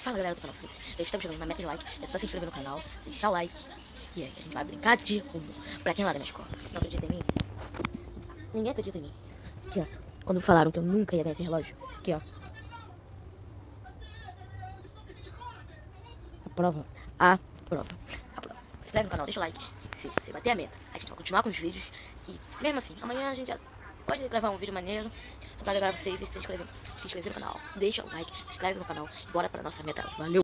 Fala galera do canal Felipe, já estamos chegando na meta de like, é só se inscrever no canal, deixar o like. E aí, a gente vai brincar de Uno. Pra quem lá da minha escola não acredita em mim, ninguém acredita em mim. Aqui ó, quando falaram que eu nunca ia ganhar esse relógio, aqui ó. A prova. Se inscreve no canal, deixa o like. Se você bater a meta, a gente vai continuar com os vídeos. E mesmo assim, amanhã a gente já pode gravar um vídeo maneiro. Só pra agradar vocês e se inscrever no canal. Deixa o like, se inscreve no canal e bora pra nossa meta. Valeu!